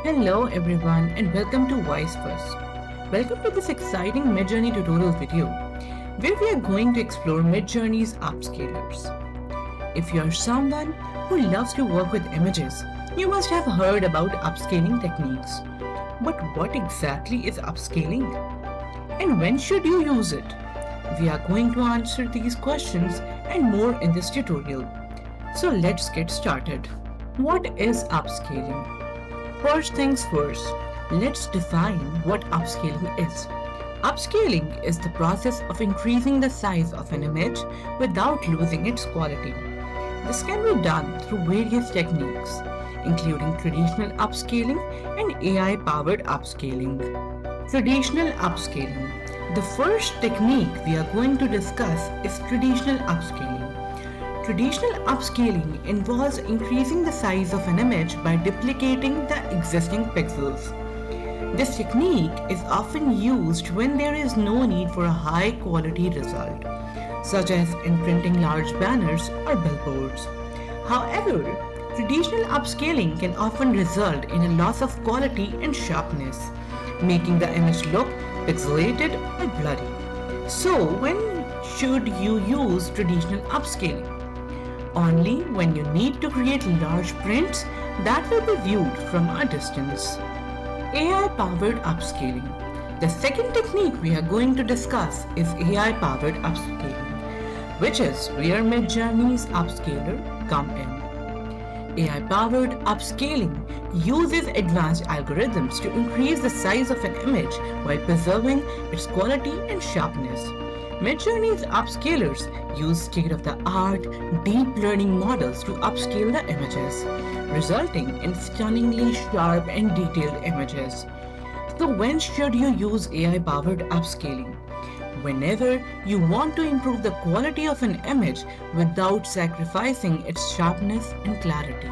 Hello everyone and welcome to Voice First. Welcome to this exciting Midjourney tutorial video where we are going to explore Midjourney's Upscalers. If you are someone who loves to work with images, you must have heard about upscaling techniques. But what exactly is upscaling? And when should you use it? We are going to answer these questions and more in this tutorial. So let's get started. What is upscaling? First things first, let's define what upscaling is. Upscaling is the process of increasing the size of an image without losing its quality. This can be done through various techniques, including traditional upscaling and AI-powered upscaling. Traditional upscaling. The first technique we are going to discuss is traditional upscaling. Traditional upscaling involves increasing the size of an image by duplicating the existing pixels. This technique is often used when there is no need for a high quality result, such as in printing large banners or billboards. However, traditional upscaling can often result in a loss of quality and sharpness, making the image look pixelated or blurry. So, when should you use traditional upscaling? Only when you need to create large prints that will be viewed from a distance. AI-powered upscaling. The second technique we are going to discuss is AI-powered upscaling, which is where Midjourney's Upscaler come in. AI-powered upscaling uses advanced algorithms to increase the size of an image while preserving its quality and sharpness. Midjourney's Upscalers use state-of-the-art deep learning models to upscale the images, resulting in stunningly sharp and detailed images. So when should you use AI-powered upscaling? Whenever you want to improve the quality of an image without sacrificing its sharpness and clarity.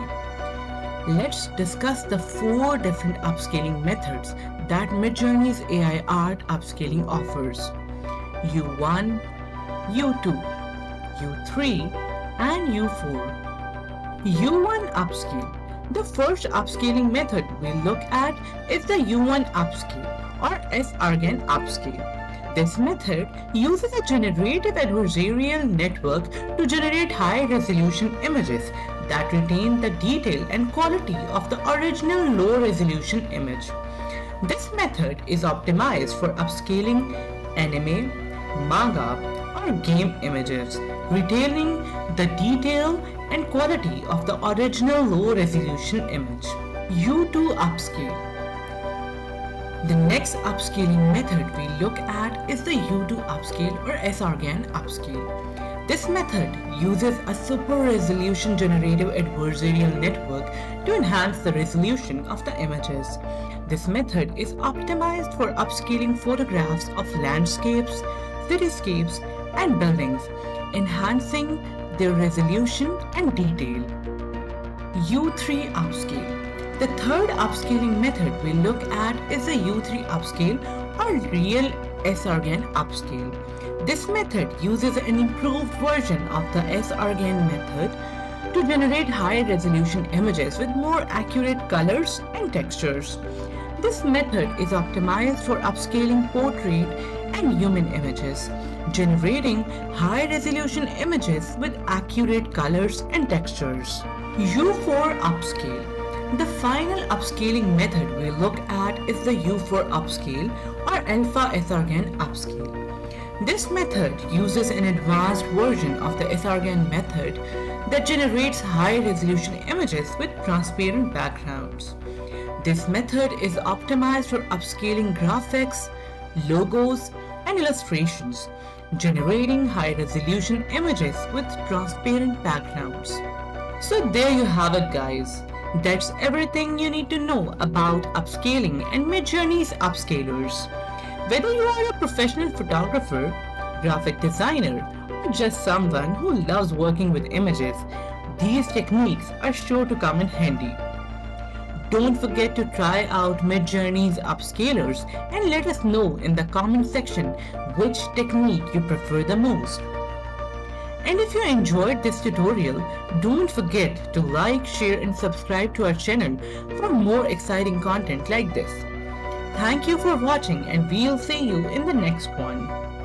Let's discuss the 4 different upscaling methods that Midjourney's AI Art Upscaling offers. U1, U2, U3, and U4. U1 upscale. The first upscaling method we look at is the U1 upscale or ESGRAN upscale. This method uses a generative adversarial network to generate high-resolution images that retain the detail and quality of the original low-resolution image. This method is optimized for upscaling anime, manga, or game images, retaining the detail and quality of the original low-resolution image. U2 upscale. The next upscaling method we look at is the U2 upscale or ESGRAN upscale. This method uses a super-resolution generative adversarial network to enhance the resolution of the images. This method is optimized for upscaling photographs of landscapes, cityscapes, and buildings, enhancing their resolution and detail. U3 upscale. The third upscaling method we look at is the U3 upscale or Real-ESRGAN Upscale. This method uses an improved version of the ESGRAN method to generate high-resolution images with more accurate colors and textures. This method is optimized for upscaling portrait and human images, generating high-resolution images with accurate colors and textures. U4 upscale. The final upscaling method we look at is the U4 upscale or Alpha-ESRGAN Upscale. This method uses an advanced version of the ESRGAN method that generates high-resolution images with transparent backgrounds. This method is optimized for upscaling graphics, logos, and illustrations, generating high-resolution images with transparent backgrounds. So there you have it, guys. That's everything you need to know about upscaling and Midjourney's Upscalers. Whether you are a professional photographer, graphic designer, or just someone who loves working with images, these techniques are sure to come in handy. Don't forget to try out Midjourney's Upscalers and let us know in the comment section which technique you prefer the most. And if you enjoyed this tutorial, don't forget to like, share and subscribe to our channel for more exciting content like this. Thank you for watching and we'll see you in the next one.